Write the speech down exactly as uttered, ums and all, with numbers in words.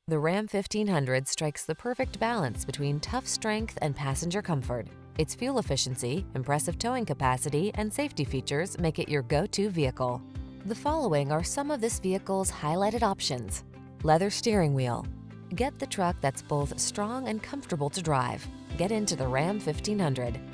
The Ram fifteen hundred strikes the perfect balance between tough strength and passenger comfort. Its fuel efficiency, impressive towing capacity, and safety features make it your go-to vehicle. The following are some of this vehicle's highlighted options: leather steering wheel. Get the truck that's both strong and comfortable to drive. Get into the Ram fifteen hundred.